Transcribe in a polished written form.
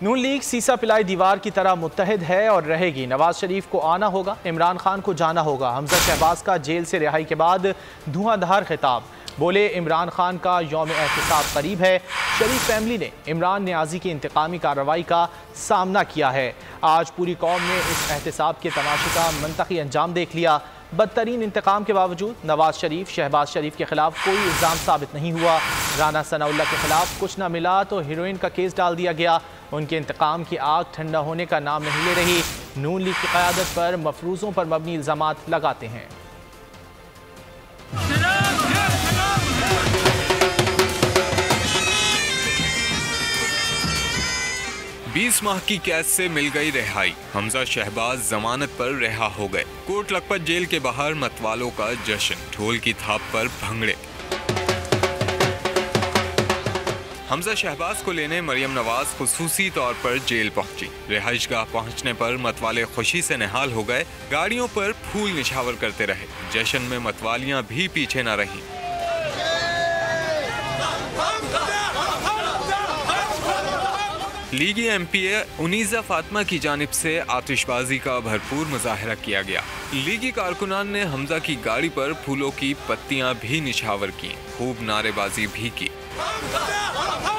नून league सीसा पिलाई दीवार की तरह मुत्तहिद है और रहेगी। नवाज शरीफ को आना होगा, इमरान खान को जाना होगा। हमजा शहबाज का जेल से रिहाई के बाद धुआंधार खिताब, बोले इमरान खान का यौम एहतिसाब करीब है। शरीफ फैमिली ने इमरान नियाजी की इंतकामी कार्रवाई का सामना किया है। आज पूरी कौम ने इस एहतिसाब के तमाशे का मंतकी अंजाम देख लिया। बदतरीन इंतकाम के बावजूद नवाज शरीफ, शहबाज शरीफ के खिलाफ कोई इल्ज़ाम साबित नहीं हुआ। राना सनाउल्लाह के खिलाफ कुछ न मिला तो हीरोइन का केस डाल दिया गया। उनके इंतकाम की आग ठंडा होने का नाम नहीं ले रही। नून लीग की क़यादत पर मफरूज़ों पर मबनी इल्ज़ामात लगाते हैं। 20 माह की कैद से मिल गई रिहाई। हमजा शहबाज जमानत पर रिहा हो गए। कोट लखपत जेल के बाहर मतवालों का जश्न, ढोल की थाप पर भंगड़े। हमजा शहबाज को लेने मरियम नवाज खुसूसी तौर पर जेल पहुंची। रिहाइशगाह पहुंचने पर मतवाले खुशी से निहाल हो गए। गाड़ियों पर फूल निछावर करते रहे। जश्न में मतवालियां भी पीछे न रहीं। लीगी एमपीए उनीज़ा फातिमा की जानिब से आतिशबाजी का भरपूर मुजाहरा किया गया। लीगी कारकुनान ने हमजा की गाड़ी पर फूलों की पत्तियां भी निछावर की, खूब नारेबाजी भी की।